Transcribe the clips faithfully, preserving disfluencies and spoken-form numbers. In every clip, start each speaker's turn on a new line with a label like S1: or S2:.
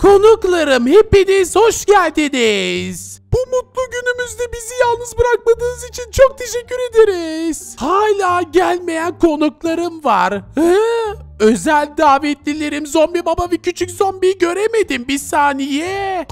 S1: Konuklarım hepiniz hoş geldiniz. Bu mutlu günümüzde bizi yalnız bırakmadığınız için çok teşekkür ederiz. Hala gelmeyen konuklarım var. Hı? Özel davetlilerim Zombi Baba ve Küçük Zombi'yi göremedim. Bir saniye.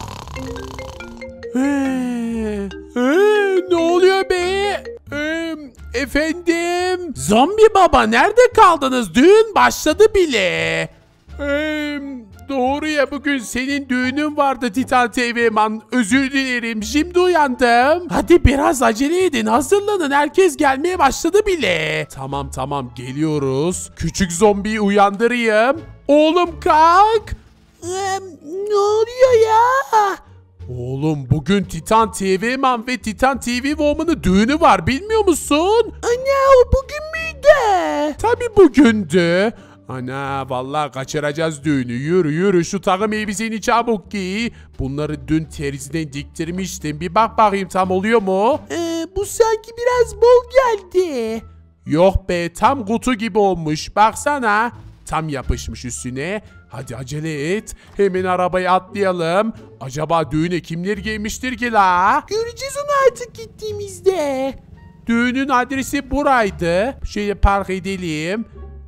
S1: Ee, ee, ne oluyor be? Ee, efendim? Zombi Baba nerede kaldınız? Düğün başladı bile. Ee, doğru ya, bugün senin düğünün vardı Titan T V Man. Özür dilerim, şimdi uyandım. Hadi biraz acele edin, hazırlanın, herkes gelmeye başladı bile. Tamam tamam geliyoruz. Küçük zombiyi uyandırayım. Oğlum kalk. Ee, ne oluyor ya? Oğlum bugün Titan T V Man ve Titan T V Woman'ın düğünü var, bilmiyor musun? Ana, o bugün müydü? Tabii bugündü. Ana vallahi kaçıracağız düğünü. Yürü yürü, şu takım elbiseni çabuk giy. Bunları dün terziden diktirmiştim. Bir bak bakayım tam oluyor mu? Ee, bu sanki biraz bol geldi. Yok be, tam kutu gibi olmuş. Baksana. Tam yapışmış üstüne. Hadi acele et. Hemen arabaya atlayalım. Acaba düğüne kimler gelmiştir ki la? Göreceğiz onu artık gittiğimizde. Düğünün adresi buraydı. Şöyle park edelim.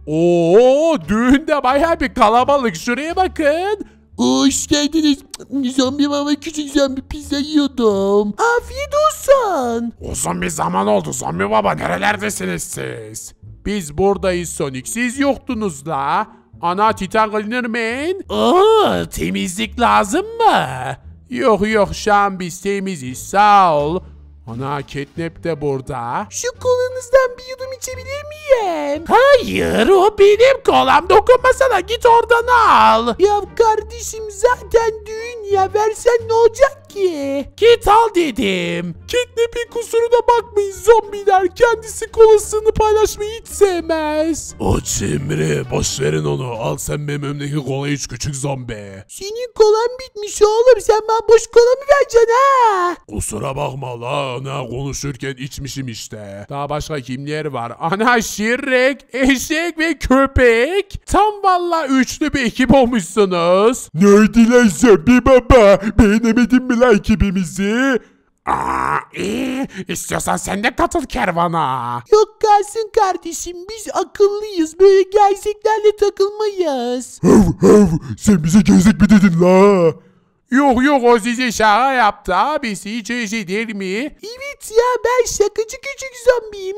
S1: Oo, düğünde bayağı bir kalabalık. Şuraya bakın. Hoş geldiniz. Zombi Baba Küçük Zombi pizza yiyordum. Afiyet olsun. Uzun bir zaman oldu Zombi Baba. Nerelerdesiniz siz? Biz buradayız Sonic. Siz yoktunuz la. Ana Titan Cleaner Man. Oo, temizlik lazım mı? Yok yok, şu an biz temiziz, sağ ol. Ana Catnap de burada. Şu kolanızdan bir yudum içebilir miyim? Hayır, o benim kolam, dokunmasana, git oradan al. Ya kardeşim zaten düğün ya, versen ne olacak ki? Git al dedim. Catnap'in kusuruna bakmayın zombiler, kendisi kolasını paylaşmayı hiç sevmez. O Cimri, boş verin onu, al sen benim önümdeki kolayı iç küçük zombi. Senin kolan bitmiş oğlum, sen bana boş kola mı vereceksin ha? Kusura bakma la, ana konuşurken içmişim işte. Daha başka kimler var? Ana Şirek, eşek ve köpek. Tam valla üçlü bir ekip olmuşsunuz. Neydi lan Zombi Baba? Beğenemedin mi lan ekibimizi? Aa, iyi. İstiyorsan sen de katıl kervana. Yok kalsın kardeşim, biz akıllıyız, böyle gerçeklerle takılmayız. Hav hav, sen bize gezek mi dedin la? Yok yok, o size şaka yaptı abisi, hiç öyle şey değil mi? Evet ya, ben şakacı küçük zombiyim.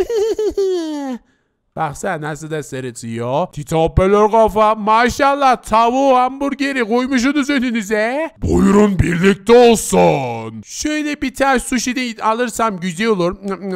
S1: Baksana nasıl da sırıtıyor. Titopelor kafa, maşallah tavuğu hamburgeri koymuşsunuz önünüze. Buyurun birlikte olsun. Şöyle bir tane sushi de alırsam güzel olur.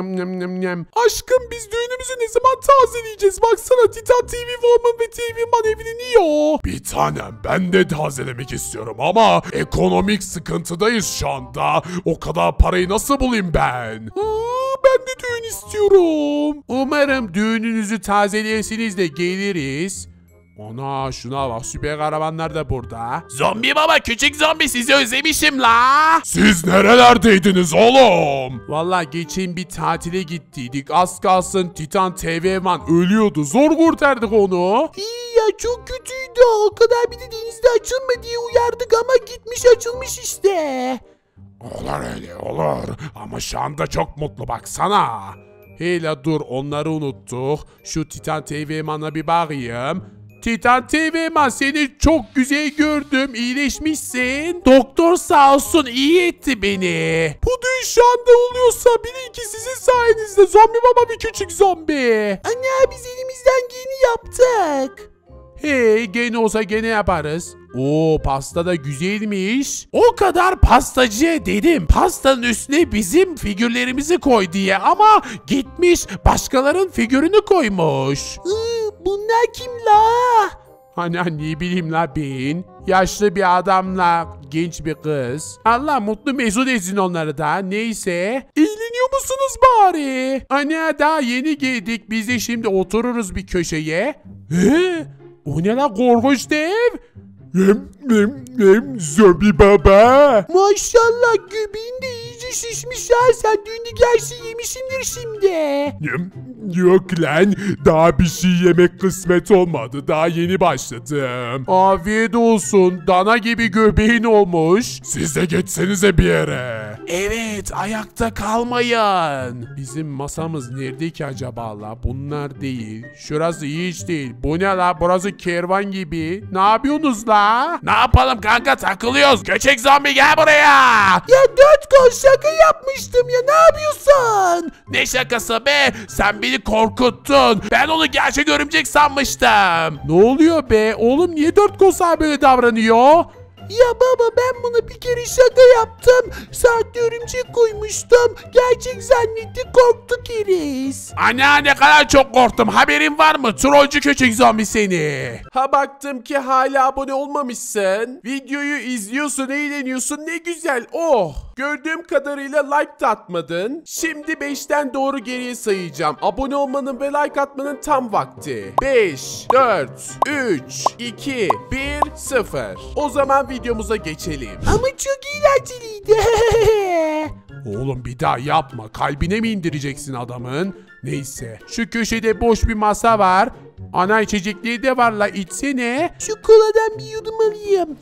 S1: Aşkım biz düğünümüzü ne zaman tazeleyeceğiz? Baksana Titan T V Woman ve T V Man evleniyor. Bir tanem, ben de tazelemek istiyorum ama ekonomik sıkıntıdayız şu anda. O kadar parayı nasıl bulayım ben? Ben de düğün istiyorum. Umarım düğününüzü tazeleyesiniz de geliriz. Ana şuna bak, süper karavanlar da burada. Zombi Baba Küçük Zombi, sizi özlemişim la. Siz nerelerdeydiniz oğlum? Vallahi geçen bir tatile gittiydik. Az kalsın Titan T V Man ölüyordu. Zor kurtardık onu. İyi ya, çok kötüydü. O kadar bir de denizde açılma diye uyardık ama gitmiş açılmış işte. Olur öyle olur ama şu anda çok mutlu baksana. Hele dur, onları unuttuk. Şu Titan T V Man'a bir bakayım. Titan T V Man, seni çok güzel gördüm, iyileşmişsin. Doktor sağ olsun, iyi etti beni. Bu düğün şu anda oluyorsa bilin ki sizin sayenizde Zombi Baba bir küçük zombi. Anne biz elimizden geleni yaptık. Hey, gene olsa gene yaparız. Oo, pasta da güzelmiş. O kadar pastacıya dedim pastanın üstüne bizim figürlerimizi koy diye ama gitmiş başkalarının figürünü koymuş. Iı, bunlar kim la? Hani ne bileyim la ben. Yaşlı bir adamla genç bir kız. Allah mutlu mesut etsin onları da. Neyse. Eğleniyor musunuz bari? Ana daha yeni geldik. Biz de şimdi otururuz bir köşeye. He? O ne la, korkunç dev? Hem hem hem Zombi Baba. Maşallah, göbeğin de iyice şişmiş ya. Sen düğünü gerçi yemişsindir şimdi.
S2: Yok lan, daha bir şey yemek kısmet olmadı, daha yeni başladım.
S1: Afiyet olsun. Dana gibi göbeğin olmuş.
S2: Siz de geçsenize bir yere.
S1: Evet, ayakta kalmayın. Bizim masamız nerede ki acaba la? Bunlar değil. Şurası hiç değil. Bu ne la? Burası kervan gibi. Ne yapıyorsunuz la?
S2: Ne yapalım kanka, takılıyoruz. Göçek zombi gel buraya.
S1: Ya dört kol şaka yapmıştım ya. Ne yapıyorsun?
S2: Ne şakası be? Sen beni korkuttun. Ben onu gerçek örümcek sanmıştım.
S1: Ne oluyor be? Oğlum niye dört kol sana böyle davranıyor? Ya baba, ben bunu bir kere şaka yaptım. Sahte örümcek koymuştum. Gerçek zannetti, korktu keriz.
S2: Ana, ne kadar çok korktum. Haberin var mı? Trollcü küçük zombi seni.
S1: Ha, baktım ki hala abone olmamışsın. Videoyu izliyorsun, eğleniyorsun, ne güzel. Oh. Gördüğüm kadarıyla like da atmadın. Şimdi beşten doğru geriye sayacağım. Abone olmanın ve like atmanın tam vakti. beş, dört, üç, iki, bir, sıfır. O zaman videomuza geçelim. Ama çok eğlenceliydi. Oğlum bir daha yapma. Kalbine mi indireceksin adamın? Neyse. Şu köşede boş bir masa var. Ana içecekleri de var la, içsene. Şu koladan bir yudum alayım.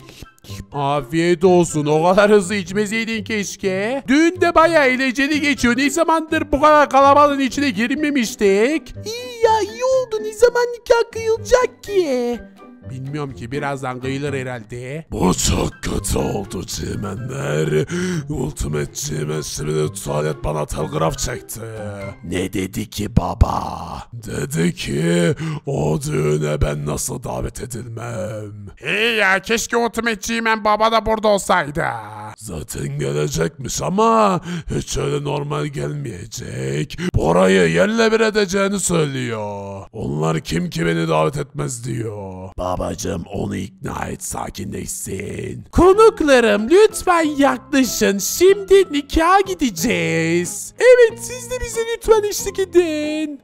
S1: Afiyet olsun. O kadar hızlı içmeseydin keşke. Düğün de bayağı eğlenceli geçiyor. Ne zamandır bu kadar kalabalığın içine girmemiştik. İyi ya, iyi oldu. Ne zaman nikah kıyılacak ki? Bilmiyorum ki, birazdan kıyılır herhalde.
S2: Bu çok kötü oldu Cimenler. Ultimate Cimen şimdi tuvalet bana telgraf çekti.
S1: Ne dedi ki baba?
S2: Dedi ki o düğüne ben nasıl davet edilmem.
S1: İyi ya, keşke Ultimate Cimen baba da burada olsaydı.
S2: Zaten gelecekmiş ama hiç öyle normal gelmeyecek. Bora'yı yerle bir edeceğini söylüyor. Onlar kim ki beni davet etmez diyor.
S1: Babacım, onu ikna et, sakinleşsin. Konuklarım lütfen yaklaşın. Şimdi nikaha gideceğiz. Evet, siz de bize lütfen eşlik edin.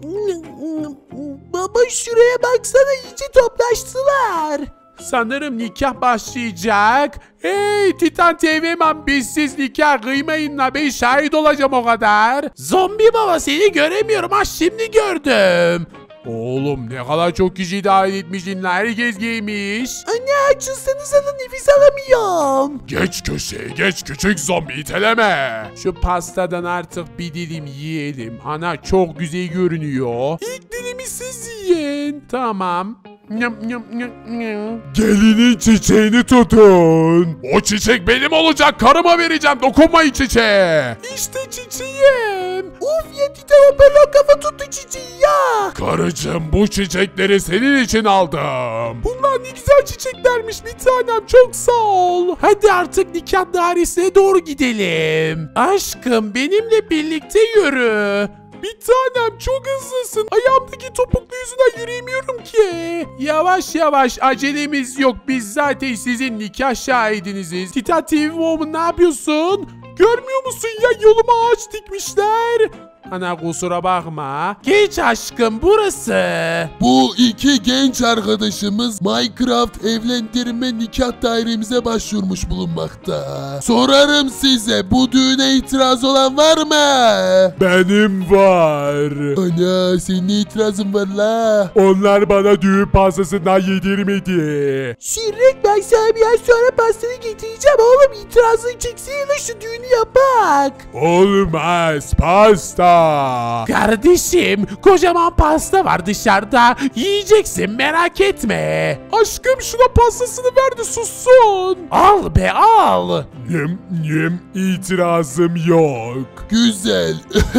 S1: Baba, şuraya baksana, iyice toplaştılar. Sanırım nikah başlayacak. Hey Titan T V man, bizsiz nikah kıymayın la, ben şahit olacağım o kadar. Zombi baba, seni göremiyorum, ha şimdi gördüm. Oğlum ne kadar çok kişi davet etmişsin la, herkes giymiş. Anne, açılsanıza da, nefes alamıyorum.
S2: Geç köşeye geç, küçük zombi iteleme.
S1: Şu pastadan artık bir dilim yiyelim. Ana çok güzel görünüyor. İlk dilimi siz yiyin. Tamam. Nyam, nyam, nyam, nyam.
S2: Gelinin çiçeğini tutun. O çiçek benim olacak, karıma vereceğim, dokunmayın çiçeğe.
S1: İşte çiçeğim. Uf ya, Titan hoparlör kafa tuttu çiçeği ya.
S2: Karıcığım, bu çiçekleri senin için aldım.
S1: Bunlar ne güzel çiçeklermiş bir tanem, çok sağ ol. Hadi artık nikah dairesine doğru gidelim. Aşkım, benimle birlikte yürü. Bir tanem, çok hızlısın. Ayağımdaki topuklu yüzünden yürüyemiyorum ki. Yavaş yavaş, acelemiz yok. Biz zaten sizin nikah şahidiniziz. Titan T V Woman, ne yapıyorsun? Görmüyor musun ya, yoluma ağaç dikmişler. Ana kusura bakma. Geç aşkım, burası.
S3: Bu iki genç arkadaşımız Minecraft evlendirme nikah dairemize başvurmuş bulunmakta. Sorarım size, bu düğüne itiraz olan var mı?
S2: Benim var.
S3: Ana, senin ne itirazın var la?
S2: Onlar bana düğün pastasından yedirmedi.
S1: Şirret, ben sana bir ay sonra pastanı getireceğim oğlum. İtirazını çeksene, şu düğünü yapak.
S2: Olmaz, pasta.
S1: Kardeşim, kocaman pasta var dışarıda. Yiyeceksin, merak etme. Aşkım, şuna pastasını ver de sussun. Al be, al.
S2: Yem yem, itirazım yok.
S3: Güzel.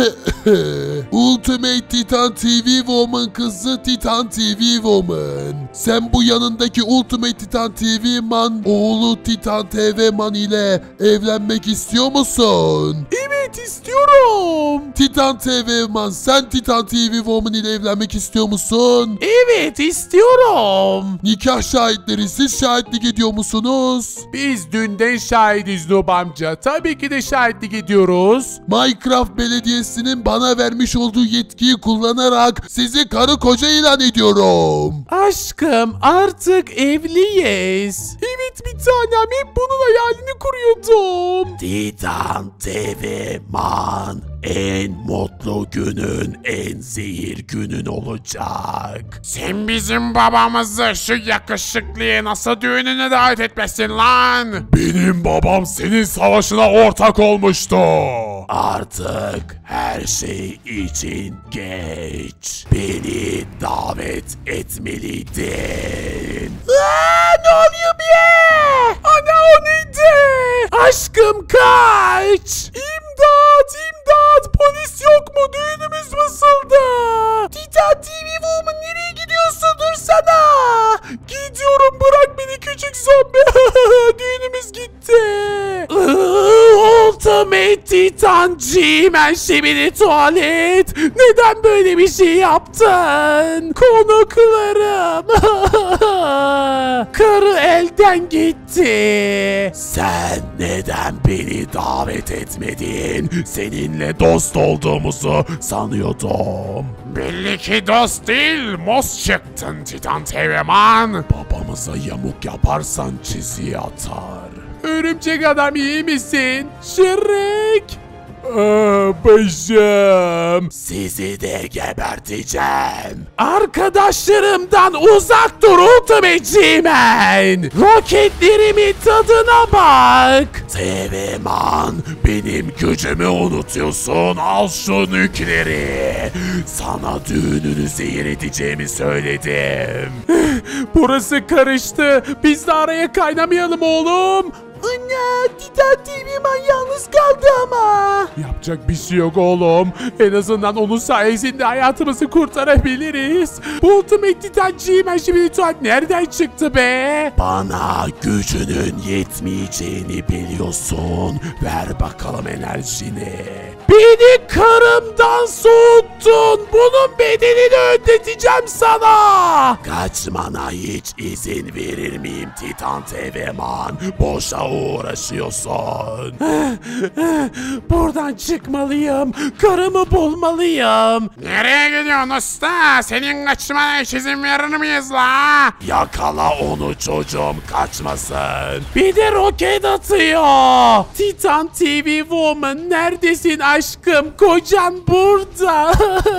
S3: Ultimate Titan T V Woman kızı Titan T V Woman. Sen bu yanındaki Ultimate Titan T V Man oğlu Titan T V Man ile evlenmek istiyor musun?
S1: Evet, istiyorum.
S3: Titan T V Man, sen Titan T V Woman ile evlenmek istiyor musun?
S1: Evet, istiyorum.
S3: Nikah şahitleri, siz şahitlik ediyor musunuz?
S1: Biz dünden şahidiz Noob amca. Tabii ki de şahitlik ediyoruz.
S3: Minecraft Belediyesi'nin bana vermiş olduğu yetkiyi kullanarak sizi karı koca ilan ediyorum.
S1: Aşkım, artık evliyiz. Evet bir tanem, hep bununla hayalini kuruyordum.
S2: Titan T V Man en mutlu günün en zehir günün olacak.
S1: Sen bizim babamızı şu yakışıklıyı nasıl düğününe davet etmesin lan?
S2: Benim babam senin savaşına ortak olmuştu. Artık her şey için geç. Beni davet etmeliydin.
S1: Aa, ne oluyor be? Ana o neydi? Aşkım kaç. İmdat imdat, polis yok mu? Düğünümüz nasıldı? Titan T V Woman nereye gidiyorsun? Dursana. Gidiyorum, bırak beni küçük zombi. Düğünümüz gitti. Ultimate Titan G-Man Şibili Tuvalet. Neden böyle bir şey yaptın? Konuklarım. Karı elden gitti.
S2: Sen neden beni davet etmedin? Seninle dost olduğumuzu sanıyordum.
S1: Belli ki dost değil, mos çıktın Titan T V Man.
S2: Babamıza yamuk yaparsan çiziyi atar.
S1: Örümcek adam iyi misin? Şirek. Aa, başım.
S2: Sizi de geberteceğim.
S1: Arkadaşlarımdan uzak dur Ultimate G-Man. Roketlerimin tadına bak.
S2: T V Man, benim gücümü unutuyorsun. Al şu nükleri. Sana düğününü zehir edeceğimi söyledim.
S1: Burası karıştı. Biz de araya kaynamayalım oğlum. Anne, Titan T V Man yalnız kaldı ama. Yapacak bir şey yok oğlum. En azından onun sayesinde hayatımızı kurtarabiliriz. Bu Ultimate Titan G-Man şimdi tuvalet nereden çıktı be?
S2: Bana gücünün yetmeyeceğini biliyorsun. Ver bakalım enerjini.
S1: Beni karımdan soğuttun. Bunun bedelini ödeteceğim sana.
S2: Kaçmana hiç izin verir miyim Titan T V Man? Boşa uğraşıyorsun.
S1: Buradan çıkmalıyım. Karımı bulmalıyım.
S4: Nereye gidiyorsun usta? Senin kaçmana hiç izin verir miyiz la?
S2: Yakala onu çocuğum, kaçmasın.
S1: Bir de roket atıyor. Titan T V Woman neredesin aşkım? Kocan burada.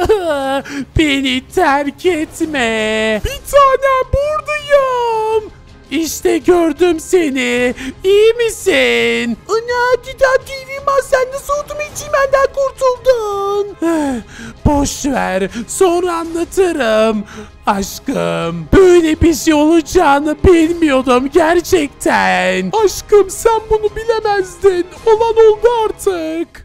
S1: Beni terk etme. Bir tanem buradayım. İşte gördüm seni. İyi misin? Ana, Titan T V Man, sen nasıl Ultimate G-Man'den kurtuldun? Boş ver. Sonra anlatırım. Aşkım, böyle bir şey olacağını bilmiyordum gerçekten. Aşkım, sen bunu bilemezdin. Olan oldu artık.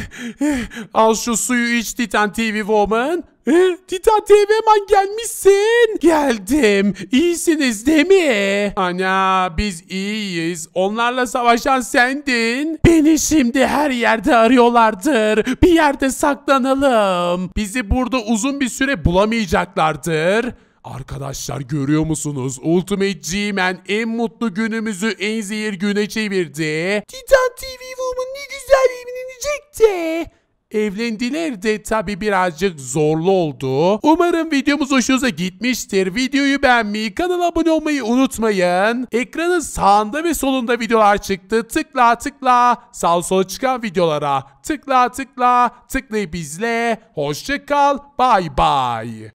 S1: Al şu suyu iç Titan T V Woman. Titan T V Man gelmişsin. Geldim. İyisiniz değil mi? Ana, biz iyiyiz. Onlarla savaşan sendin. Beni şimdi her yerde arıyorlardır. Bir yerde saklanalım. Bizi burada uzun bir süre bulamayacaklardır. Arkadaşlar, görüyor musunuz? Ultimate G-Man en mutlu günümüzü en zehir güne çevirdi. Titan T V Woman ne güzel evlenecekti. Evlendiler de tabi birazcık zorlu oldu. Umarım videomuz hoşunuza gitmiştir. Videoyu beğenmeyi, kanala abone olmayı unutmayın. Ekranın sağında ve solunda videolar çıktı. Tıkla tıkla. Sağ sola çıkan videolara tıkla tıkla. Tıklayıp izle. Hoşça kal. Bye bye.